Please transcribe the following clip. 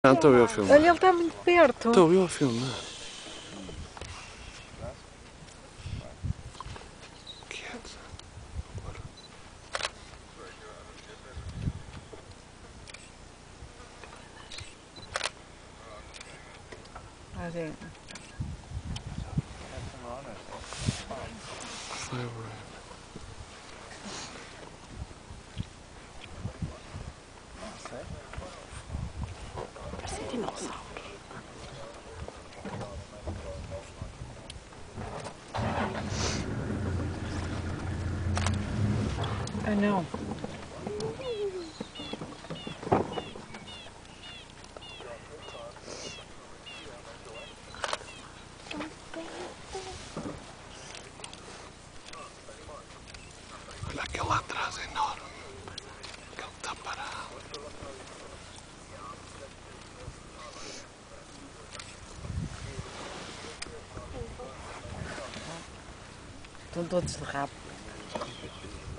Não, estou eu a filmar. Olha, ele está muito perto. Estou eu a filmar. Quieto. Parece dinossauro. Ah, não. Olha aquele lá atrás, é enorme. Aquele que está parado. Estão todos de rabo.